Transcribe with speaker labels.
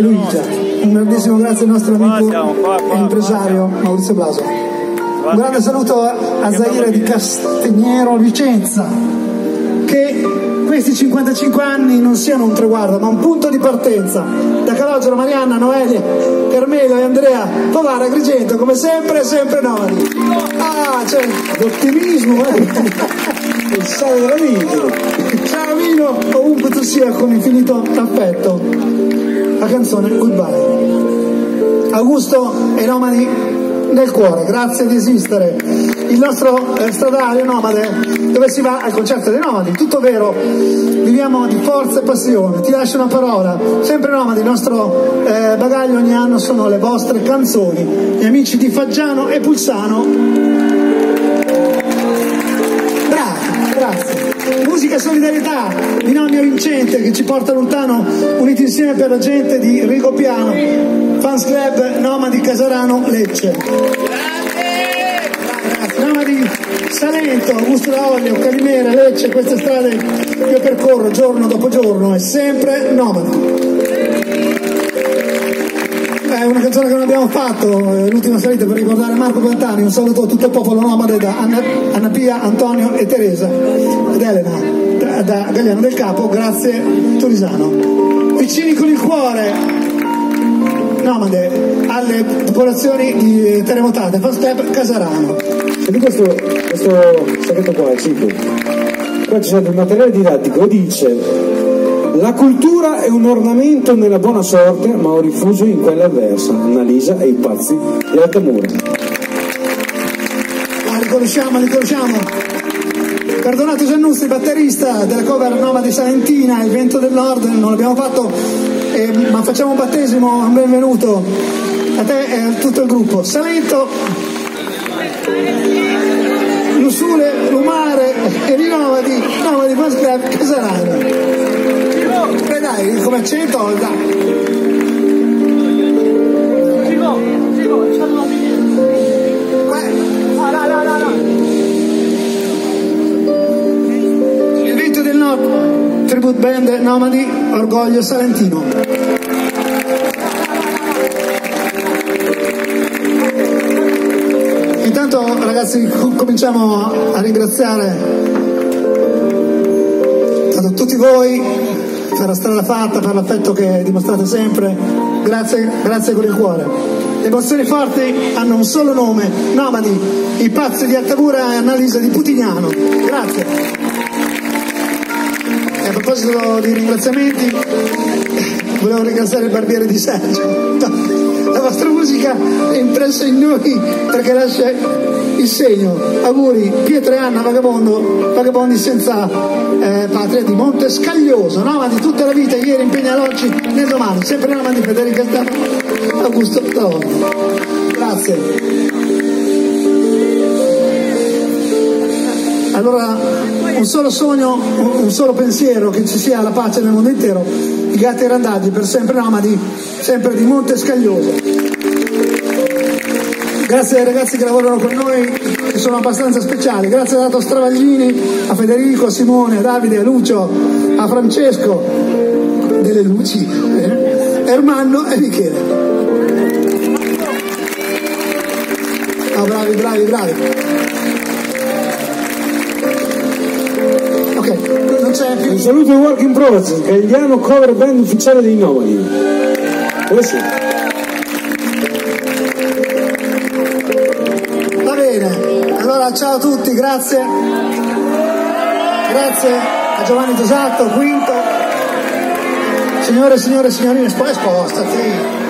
Speaker 1: Luigia. Un grandissimo grazie al nostro amico e impresario Maurizio Blaso. Un grande saluto a Zaire di Castignero Vicenza, che questi 55 anni non siano un traguardo ma un punto di partenza. Da Calogero, Marianna, Noelia, Carmelo e Andrea, Povara, Agrigento, come sempre, sempre noi. Ah, c'è l'ottimismo, il sale dell'amico. Ciao Vino, ovunque tu sia, con infinito affetto. La canzone Goodbye. Augusto e Nomadi nel cuore, grazie di esistere. Il nostro stradale Nomade, dove si va al concerto dei Nomadi, tutto vero, viviamo di forza e passione. Ti lascio una parola, sempre Nomadi, il nostro bagaglio ogni anno sono le vostre canzoni. Gli amici di Faggiano e Pulsano, bravi, grazie. Musica e solidarietà, binomio vincente che ci porta lontano, uniti insieme per la gente di Rigopiano, Fans Club Nomadi Casarano Lecce. Grazie. Nomadi Salento, Augusto D'Aolio, Calimera, Lecce, queste strade che io percorro giorno dopo giorno, è sempre Nomadi. È una canzone che non abbiamo fatto, l'ultima salita per ricordare Marco Pantani. Un saluto a tutto il popolo nomade da Anna Pia, Antonio e Teresa ed Elena da Gagliano del Capo, grazie Turisano. Vicini con il cuore, nomade alle popolazioni terremotate, Fans Club Casarano.
Speaker 2: E di questo segreto qua è Cico. Qua c'è il materiale didattico, dice: la cultura è un ornamento nella buona sorte, ma un rifugio in quella avversa. Annalisa e i pazzi di Altamura.
Speaker 1: Li conosciamo. Perdonato Giannuzzi, batterista della cover Nomadi Salentina, Il vento del nord, non l'abbiamo fatto, ma facciamo un battesimo, un benvenuto a te e a tutto il gruppo. Salento, Lusule, Lumare e i Nomadi Fans Club Casarano. Dai, come accento, dai. Il vento del nord, tribute band Nomadi, orgoglio salentino. Intanto ragazzi cominciamo a ringraziare tutti voi per la strada fatta, per l'affetto che dimostrate sempre. Grazie con il cuore. Le emozioni forti hanno un solo nome: Nomadi, i pazzi di Altamura e Annalisa di Putignano. Grazie. E a proposito di ringraziamenti, volevo ringraziare il barbiere di Sergio. La vostra musica è impressa in noi perché lascia il segno. Auguri, Pietro e Anna, vagabondi senza patria di Monte Scaglioso, Nomadi tutta la vita, ieri impegna l'oggi, nel domani, sempre Nomadi, Federica Augusto D'Aolio. Grazie. Allora, un solo sogno, un solo pensiero, che ci sia la pace nel mondo intero. I gatti randaggi per sempre Nomadi, sempre di Monte Scaglioso. Grazie ai ragazzi che lavorano con noi, che sono abbastanza speciali. Grazie a Dato Stravaglini, a Federico, a Simone, a Davide, a Lucio, a Francesco delle luci, Ermanno e Michele. Oh, bravi. Ok, non c'è più.
Speaker 2: Un saluto ai Work in Progress, Gagliano cover band ufficiale dei Nomadi. Sì.
Speaker 1: Va bene, allora ciao a tutti, grazie a Giovanni Tosato, Quinto, signore e signorine, spostati.